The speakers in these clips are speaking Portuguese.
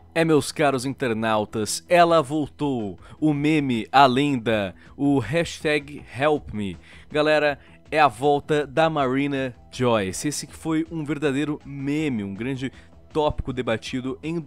Meus caros internautas, ela voltou. O meme, a lenda, o hashtag HelpMe. Galera, é a volta da Marina Joyce. Esse que foi um verdadeiro meme, um grande tópico debatido em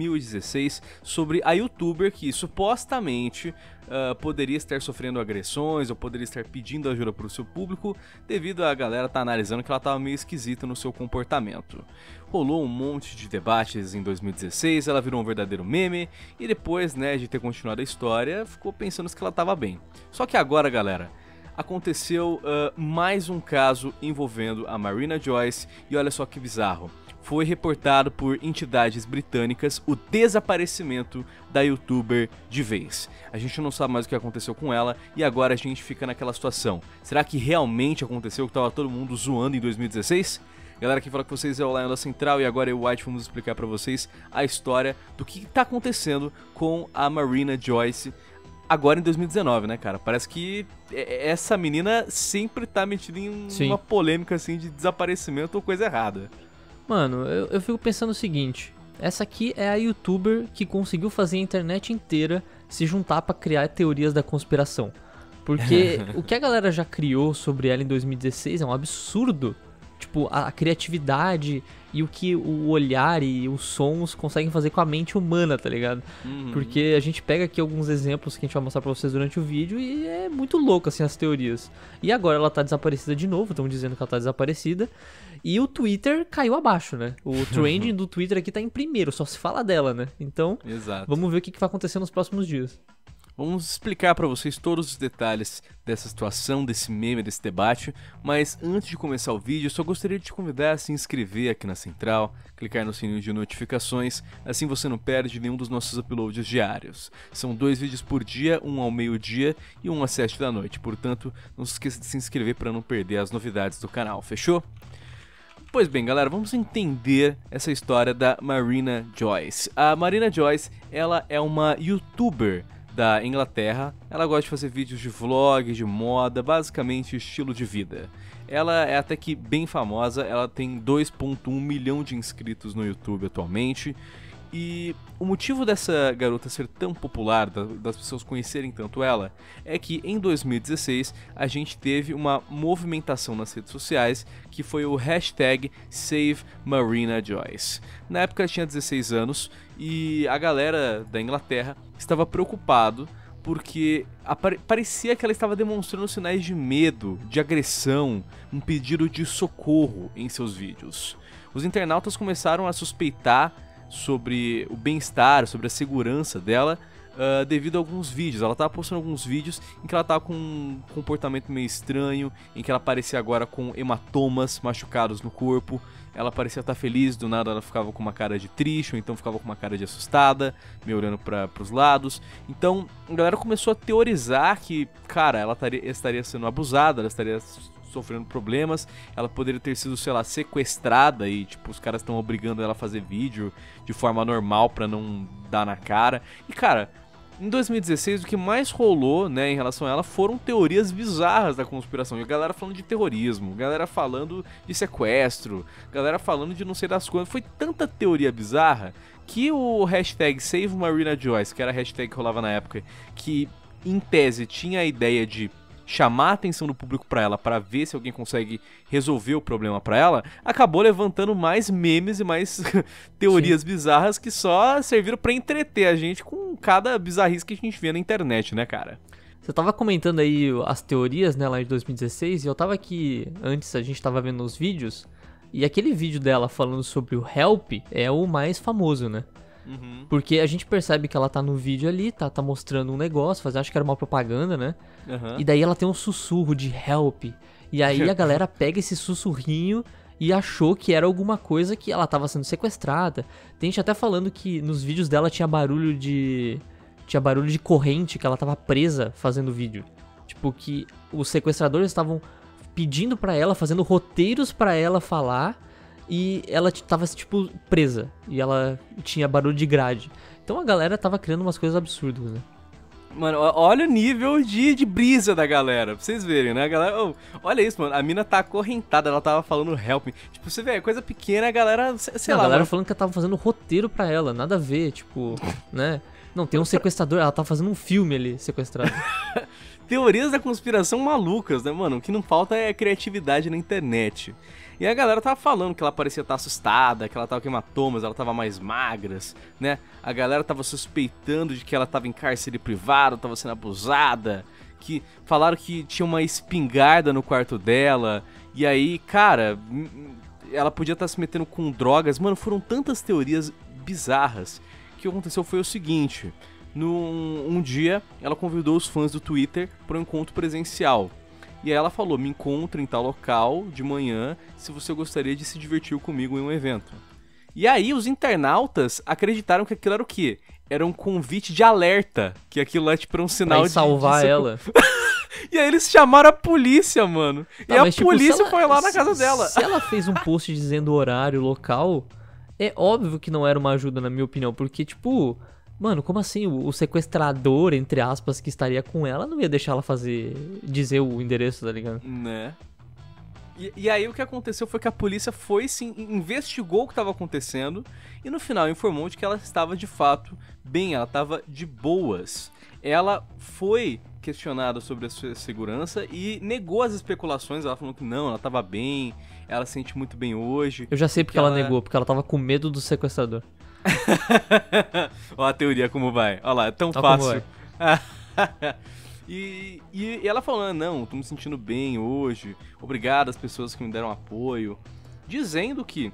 2016 sobre a youtuber que supostamente poderia estar sofrendo agressões ou poderia estar pedindo ajuda para o seu público devido a galera estar analisando que ela estava meio esquisita no seu comportamento. Rolou um monte de debates em 2016, ela virou um verdadeiro meme e depois, né, de ter continuado a história, ficou pensando que ela estava bem. Só que agora, galera, aconteceu mais um caso envolvendo a Marina Joyce e olha só que bizarro. Foi reportado por entidades britânicas o desaparecimento da youtuber de vez. A gente não sabe mais o que aconteceu com ela e agora a gente fica naquela situação. Será que realmente aconteceu que estava todo mundo zoando em 2016? Galera, quem fala com vocês é o Lion da Central e agora eu e o White vamos explicar pra vocês a história do que tá acontecendo com a Marina Joyce agora em 2019, né, cara? Parece que essa menina sempre tá metida em uma polêmica assim de desaparecimento ou coisa errada. Mano, eu fico pensando o seguinte, essa aqui é a youtuber que conseguiu fazer a internet inteira se juntar pra criar teorias da conspiração. Porque o que a galera já criou sobre ela em 2016 é um absurdo. Tipo, a criatividade e o que o olhar e os sons conseguem fazer com a mente humana, tá ligado? Porque a gente pega aqui alguns exemplos que a gente vai mostrar pra vocês durante o vídeo e é muito louco, assim, as teorias. E agora ela tá desaparecida de novo, estão dizendo que ela tá desaparecida. E o Twitter caiu abaixo, né? O trending do Twitter aqui tá em primeiro, só se fala dela, né? Então, vamos ver o que vai acontecer nos próximos dias. Vamos explicar pra vocês todos os detalhes dessa situação, desse meme, desse debate, mas antes de começar o vídeo, eu só gostaria de te convidar a se inscrever aqui na Central, clicar no sininho de notificações, assim você não perde nenhum dos nossos uploads diários. São 2 vídeos por dia, um ao meio-dia e um às 7 da noite, portanto, não se esqueça de se inscrever para não perder as novidades do canal, fechou? Pois bem, galera, vamos entender essa história da Marina Joyce. A Marina Joyce, ela é uma youtuber da Inglaterra. Ela gosta de fazer vídeos de vlog, de moda, basicamente estilo de vida. Ela é até que bem famosa, ela tem 2,1 milhão de inscritos no YouTube atualmente. E o motivo dessa garota ser tão popular, das pessoas conhecerem tanto ela, é que em 2016 a gente teve uma movimentação nas redes sociais que foi o hashtag #SaveMarinaJoyce. Na época ela tinha 16 anos e a galera da Inglaterra estava preocupado porque parecia que ela estava demonstrando sinais de medo, de agressão, um pedido de socorro em seus vídeos. Os internautas começaram a suspeitar sobre o bem-estar, sobre a segurança dela, devido a alguns vídeos. Ela estava postando alguns vídeos em que ela estava com um comportamento meio estranho, em que ela parecia agora com hematomas machucados no corpo. Ela parecia estar feliz, do nada ela ficava com uma cara de triste, ou então ficava com uma cara de assustada, meio olhando para os lados. Então a galera começou a teorizar que, cara, ela estaria sendo abusada, ela estaria sofrendo problemas, ela poderia ter sido, sei lá, sequestrada e, tipo, os caras estão obrigando ela a fazer vídeo de forma normal pra não dar na cara. E, cara, em 2016 o que mais rolou, né, em relação a ela foram teorias bizarras da conspiração. E a galera falando de terrorismo, galera falando de sequestro, galera falando de não sei das quantas. Foi tanta teoria bizarra que o hashtag #SaveMarinaJoyce, que era a hashtag que rolava na época, que em tese tinha a ideia de chamar a atenção do público pra ela, pra ver se alguém consegue resolver o problema pra ela, acabou levantando mais memes e mais teorias bizarras que só serviram pra entreter a gente com cada bizarrice que a gente vê na internet, né, cara? Você tava comentando aí as teorias, né, lá de 2016, e eu tava aqui, antes a gente tava vendo os vídeos, e aquele vídeo dela falando sobre o Help é o mais famoso, né? Porque a gente percebe que ela tá no vídeo ali, tá mostrando um negócio, acho que era uma propaganda, né? E daí ela tem um sussurro de help. E aí a galera pega esse sussurrinho e achou que era alguma coisa que ela tava sendo sequestrada. Tem gente até falando que nos vídeos dela tinha barulho de corrente, que ela tava presa fazendo vídeo. Tipo, que os sequestradores estavam pedindo pra ela, fazendo roteiros pra ela falar, e ela tava, tipo, presa. E ela tinha barulho de grade. Então a galera tava criando umas coisas absurdas, né? Mano, olha o nível de brisa da galera, pra vocês verem, né? A galera, oh, olha isso, mano, a mina tá acorrentada, ela tava falando help me. Tipo, você vê, é coisa pequena, a galera, sei lá. A galera mano. falando que ela tava fazendo roteiro pra ela, nada a ver, tipo, né? Não, tem um sequestrador, ela tá fazendo um filme ali, sequestrado. Teorias da conspiração malucas, né, mano? O que não falta é criatividade na internet. E a galera tava falando que ela parecia estar assustada, que ela tava com hematomas, ela tava mais magras, né? A galera tava suspeitando de que ela tava em cárcere privado, tava sendo abusada, que falaram que tinha uma espingarda no quarto dela, e aí, cara, ela podia estar se metendo com drogas. Mano, foram tantas teorias bizarras que o que aconteceu foi o seguinte: um dia ela convidou os fãs do Twitter para um encontro presencial. E aí ela falou: me encontre em tal local de manhã se você gostaria de se divertir comigo em um evento. E aí os internautas acreditaram que aquilo era o quê? Era um convite de alerta, que aquilo lá tipo, era um sinal pra salvar ela. E aí eles chamaram a polícia, mano. Tá, e a tipo, polícia foi lá na casa dela. Se ela fez um post dizendo o horário, local, é óbvio que não era uma ajuda, na minha opinião, porque, tipo, mano, como assim? O sequestrador, entre aspas, que estaria com ela, não ia deixar ela dizer o endereço, tá ligado? Né? E aí o que aconteceu foi que a polícia foi sim, investigou o que estava acontecendo e no final informou de que ela estava de fato bem, ela estava de boas. Ela foi questionada sobre a sua segurança e negou as especulações, ela falou que não, ela estava bem, ela se sente muito bem hoje. Eu já sei porque ela negou, porque ela tava com medo do sequestrador. Olha a teoria como vai, olha lá, é tão fácil. E ela falando, não, tô me sentindo bem hoje, obrigado às pessoas que me deram apoio, dizendo que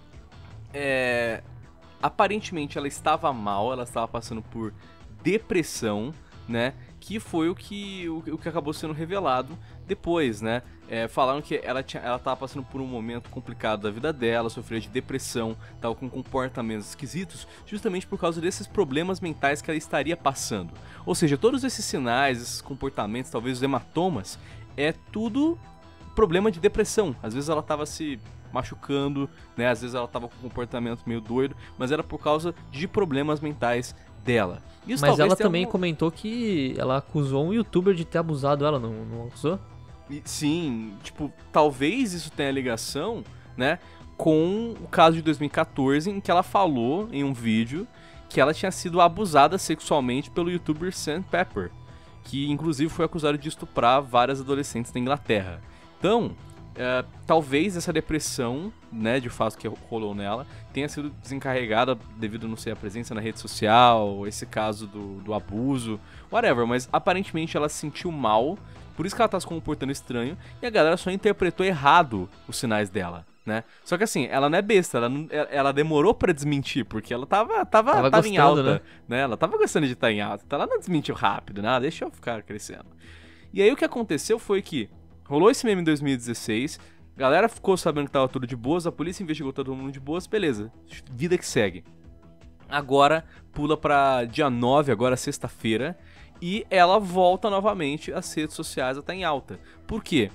aparentemente ela estava mal, ela estava passando por depressão, né, que foi o que acabou sendo revelado depois, né. Falaram que ela tava passando por um momento complicado da vida dela, sofria de depressão, tava com comportamentos esquisitos, justamente por causa desses problemas mentais que ela estaria passando. Ou seja, todos esses sinais, esses comportamentos, talvez os hematomas, é tudo problema de depressão. Às vezes ela tava se machucando, né? Às vezes ela tava com um comportamento meio doido, mas era por causa de problemas mentais dela. Isso mas ela também comentou que ela acusou um youtuber de ter abusado dela, não acusou? Sim, tipo, talvez isso tenha ligação, né, com o caso de 2014, em que ela falou em um vídeo que ela tinha sido abusada sexualmente pelo youtuber Sam Pepper, que inclusive foi acusado de estuprar várias adolescentes da Inglaterra. Então, talvez essa depressão, né, de fato que rolou nela, tenha sido desencarregada devido, não sei, a presença na rede social, esse caso do abuso, whatever, mas aparentemente ela se sentiu mal. Por isso que ela tá se comportando estranho, e a galera só interpretou errado os sinais dela, né? Só que assim, ela não é besta, ela demorou pra desmentir, porque ela tava gostando, em alta, né? Ela tava gostando de estar em alta, então ela não desmentiu rápido, né? Deixa eu ficar crescendo. E aí o que aconteceu foi que rolou esse meme em 2016, a galera ficou sabendo que tava tudo de boas, a polícia investigou todo mundo de boas, beleza, vida que segue. Agora pula pra dia 9, agora sexta-feira, e ela volta novamente às redes sociais a estar em alta. Por quê?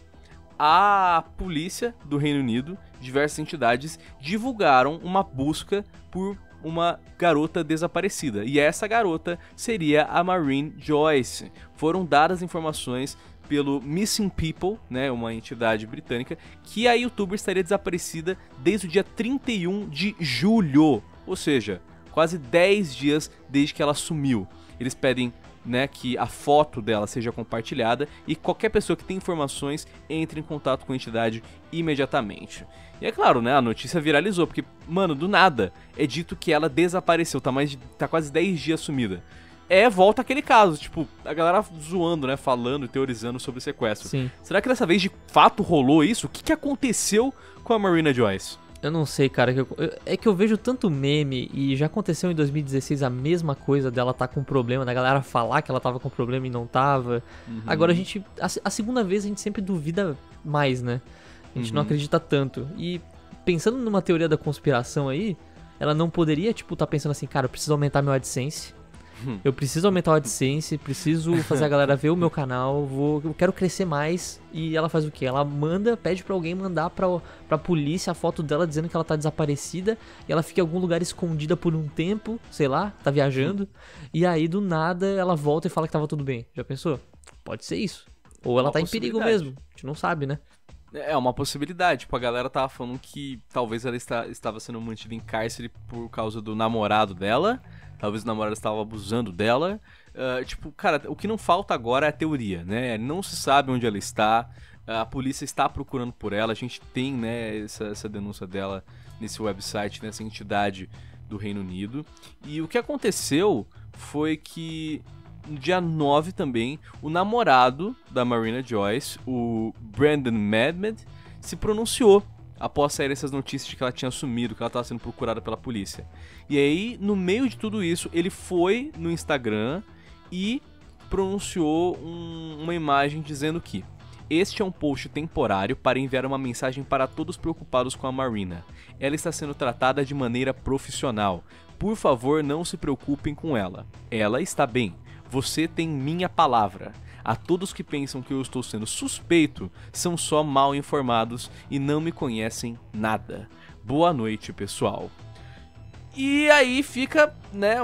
A polícia do Reino Unido, diversas entidades, divulgaram uma busca por uma garota desaparecida. E essa garota seria a Maureen Joyce. Foram dadas informações pelo Missing People, né, uma entidade britânica, que a youtuber estaria desaparecida desde o dia 31 de julho. Ou seja, quase 10 dias desde que ela sumiu. Eles pedem, né, que a foto dela seja compartilhada e qualquer pessoa que tem informações entre em contato com a entidade imediatamente. E é claro, né, a notícia viralizou, porque, mano, do nada é dito que ela desapareceu, tá quase 10 dias sumida. Volta aquele caso, tipo, a galera zoando, né, falando e teorizando sobre o sequestro. Sim. Será que dessa vez de fato rolou isso? O que aconteceu com a Marina Joyce? Eu não sei, cara, é que eu vejo tanto meme e já aconteceu em 2016 a mesma coisa dela tá com problema, da galera falar que ela tava com problema e não tava. Agora a segunda vez a gente sempre duvida mais, né? A gente não acredita tanto. E pensando numa teoria da conspiração aí, ela não poderia, tipo, tá pensando assim, cara, eu preciso aumentar meu AdSense, Eu preciso aumentar o AdSense, preciso fazer a galera ver o meu canal, eu quero crescer mais. E ela faz o quê? Ela pede pra alguém mandar pra polícia a foto dela dizendo que ela tá desaparecida. E ela fica em algum lugar escondida por um tempo, sei lá, tá viajando. E aí, do nada, ela volta e fala que tava tudo bem. Já pensou? Pode ser isso. Ou ela tá em perigo mesmo, a gente não sabe, né? É uma possibilidade, tipo, a galera tava falando que talvez ela estava sendo mantida em cárcere por causa do namorado dela, talvez o namorado estava abusando dela, tipo, cara, o que não falta agora é a teoria, né, não se sabe onde ela está, a polícia está procurando por ela, a gente tem, né, essa denúncia dela nesse website, nessa entidade do Reino Unido, e o que aconteceu foi que no dia 9 também, o namorado da Marina Joyce, o Brandon Madmed, se pronunciou após sair essas notícias de que ela tinha sumido, que ela estava sendo procurada pela polícia. E aí, no meio de tudo isso, ele foi no Instagram e pronunciou uma imagem dizendo que este é um post temporário para enviar uma mensagem para todos preocupados com a Marina. Ela está sendo tratada de maneira profissional. Por favor, não se preocupem com ela. Ela está bem. Você tem minha palavra. A todos que pensam que eu estou sendo suspeito, são só mal informados e não me conhecem nada. Boa noite, pessoal. E aí fica, né,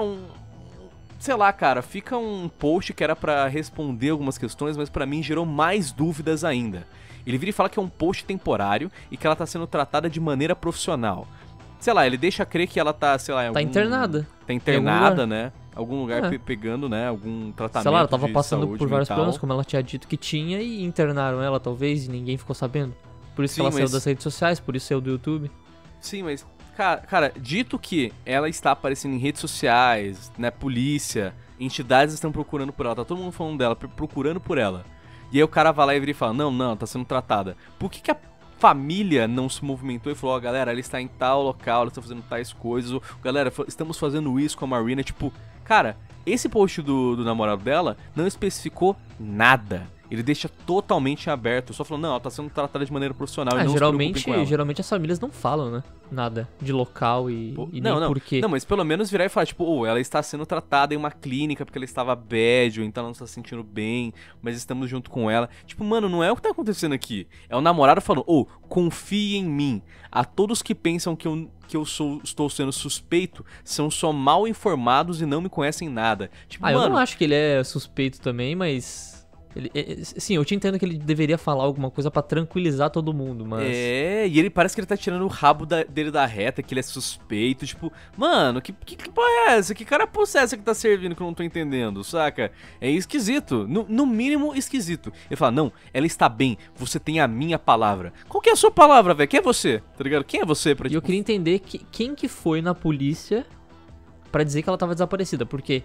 sei lá, cara, fica um post que era pra responder algumas questões, mas pra mim gerou mais dúvidas ainda. Ele vira e fala que é um post temporário e que ela tá sendo tratada de maneira profissional. Sei lá, ele deixa crer que ela tá, sei lá, Tá internada. Tá internada, né? Algum lugar pegando, né, algum tratamento. Sei lá, ela tava passando por vários mental. problemas, como ela tinha dito que tinha, e internaram ela, talvez, e ninguém ficou sabendo. Por isso que ela saiu das redes sociais, por isso saiu do YouTube. Sim, mas, cara, dito que ela está aparecendo em redes sociais, né, polícia, entidades estão procurando por ela, tá todo mundo falando dela, procurando por ela. E aí o cara vai lá e vira e fala, não, tá sendo tratada. Por que a família não se movimentou e falou, ó, galera, ela está em tal local, ela está fazendo tais coisas, ou, galera, estamos fazendo isso com a Marina, tipo, cara, esse post do namorado dela não especificou nada. Ele deixa totalmente aberto, só falando, não, ela tá sendo tratada de maneira profissional e não se preocupem com ela. Geralmente as famílias não falam, né? Nada de local e nem porquê. Não, mas pelo menos virar e falar, tipo, ela está sendo tratada em uma clínica porque ela estava bad, ou então ela não está se sentindo bem, mas estamos junto com ela. Tipo, mano, não é o que tá acontecendo aqui. É o namorado falando, confie em mim. A todos que pensam que eu estou sendo suspeito, são só mal informados e não me conhecem nada. Tipo, mano, eu não acho que ele é suspeito também, mas... sim, eu te entendo que ele deveria falar alguma coisa pra tranquilizar todo mundo, mas... e ele parece que ele tá tirando o rabo dele da reta, que ele é suspeito, tipo... Mano, que porra é essa? Que cara possessa que tá servindo que eu não tô entendendo, saca? É esquisito, no mínimo esquisito. Ele fala, não, ela está bem, você tem a minha palavra. Qual que é a sua palavra, velho? Quem é você? Tá ligado? Quem é você pra... E eu queria entender quem que foi na polícia... pra dizer que ela tava desaparecida, porque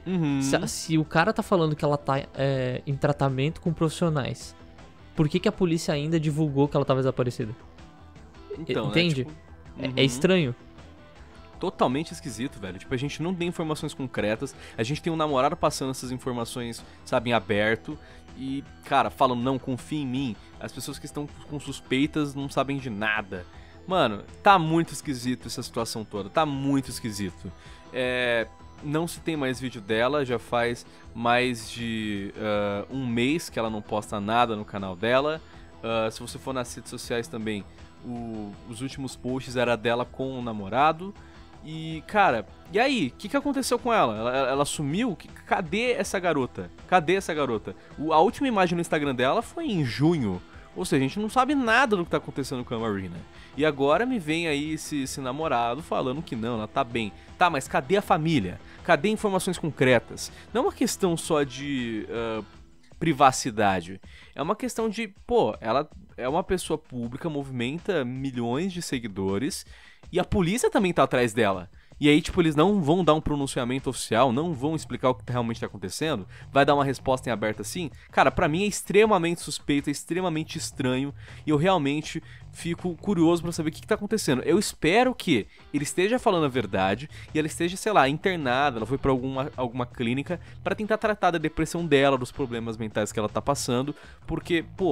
se o cara tá falando que ela tá em tratamento com profissionais, por que a polícia ainda divulgou que ela tava desaparecida? Então, entende? Né, tipo, é estranho. Totalmente esquisito, velho. Tipo, a gente não tem informações concretas, a gente tem um namorado passando essas informações, sabe, em aberto, e, cara, falam, não, confia em mim. As pessoas que estão com suspeitas não sabem de nada. Mano, tá muito esquisito essa situação toda, tá muito esquisito. Não se tem mais vídeo dela, já faz mais de um mês que ela não posta nada no canal dela. Se você for nas redes sociais também, os últimos posts era dela com o namorado. E, cara, e aí? O que aconteceu com ela? Ela sumiu? Cadê essa garota? Cadê essa garota? A última imagem no Instagram dela foi em junho. Ou seja, a gente não sabe nada do que tá acontecendo com a Marina. E agora me vem aí esse namorado falando que não, ela tá bem. Tá, mas cadê a família? Cadê informações concretas? Não é uma questão só de privacidade. É uma questão de, ela é uma pessoa pública, movimenta milhões de seguidores e a polícia também tá atrás dela. E aí, tipo, eles não vão dar um pronunciamento oficial, não vão explicar o que realmente tá acontecendo, vai dar uma resposta em aberto assim. Cara, pra mim é extremamente suspeito, é extremamente estranho, e eu realmente fico curioso pra saber o que tá acontecendo. Eu espero que ele esteja falando a verdade, e ela esteja, sei lá, internada, ela foi pra alguma clínica pra tentar tratar da depressão dela, dos problemas mentais que ela tá passando, porque,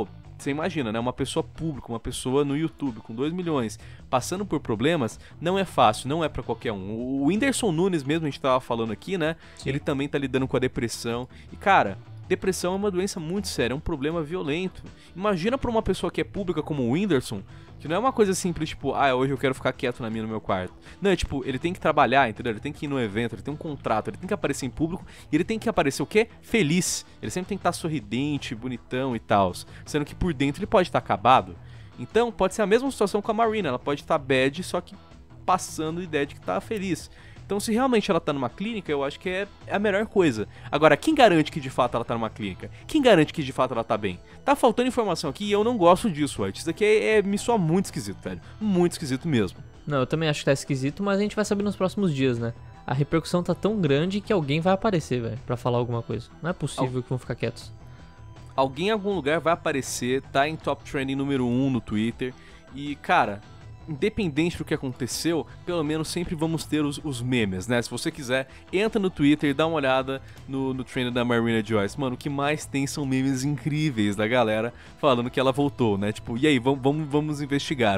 você imagina, né? Uma pessoa pública, uma pessoa no YouTube com 2 milhões, passando por problemas, não é fácil, não é pra qualquer um. O Whindersson Nunes mesmo, a gente tava falando aqui, né? Sim. Ele também tá lidando com a depressão. E, cara, depressão é uma doença muito séria, é um problema violento. Imagina pra uma pessoa que é pública como o Whindersson, que não é uma coisa simples, tipo, hoje eu quero ficar quieto na minha, no meu quarto. Não, é tipo, ele tem que trabalhar, entendeu? Ele tem que ir no evento, ele tem um contrato, ele tem que aparecer em público e ele tem que aparecer o quê? Feliz. Ele sempre tem que estar sorridente, bonitão e tal. Sendo que por dentro ele pode estar acabado. Então, pode ser a mesma situação com a Marina, ela pode estar bad, só que passando a ideia de que tá feliz. Então, se realmente ela tá numa clínica, eu acho que é a melhor coisa. Agora, quem garante que de fato ela tá numa clínica? Quem garante que de fato ela tá bem? Tá faltando informação aqui e eu não gosto disso, White. Isso aqui me soa muito esquisito, velho. Muito esquisito mesmo. Não, eu também acho que tá esquisito, mas a gente vai saber nos próximos dias, né? A repercussão tá tão grande que alguém vai aparecer, velho, pra falar alguma coisa. Não é possível que vão ficar quietos. Alguém em algum lugar vai aparecer, tá em top trending número 1 no Twitter. E, cara, independente do que aconteceu, pelo menos sempre vamos ter os memes, né? Se você quiser, entra no Twitter e dá uma olhada no trend da Marina Joyce. Mano, o que mais tem são memes incríveis da galera falando que ela voltou, né? Tipo, e aí, vamos investigar,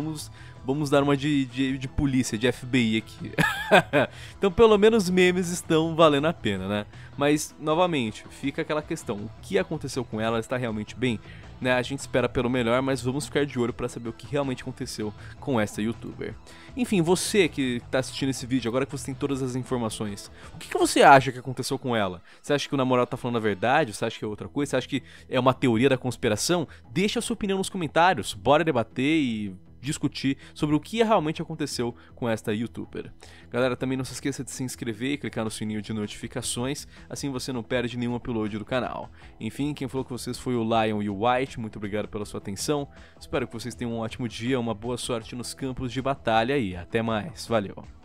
vamos dar uma de polícia, de FBI aqui. Então, pelo menos memes estão valendo a pena, né? Mas, novamente, fica aquela questão, o que aconteceu com ela? Ela está realmente bem? Né, a gente espera pelo melhor, mas vamos ficar de olho para saber o que realmente aconteceu com essa youtuber. Enfim, você que tá assistindo esse vídeo, agora que você tem todas as informações, o que você acha que aconteceu com ela? Você acha que o namorado tá falando a verdade? Você acha que é outra coisa? Você acha que é uma teoria da conspiração? Deixa a sua opinião nos comentários, bora debater e discutir sobre o que realmente aconteceu com esta youtuber. Galera, também não se esqueça de se inscrever e clicar no sininho de notificações, assim você não perde nenhum upload do canal. Enfim, quem falou com vocês foi o Lion e o White, muito obrigado pela sua atenção, espero que vocês tenham um ótimo dia, uma boa sorte nos campos de batalha e até mais, valeu!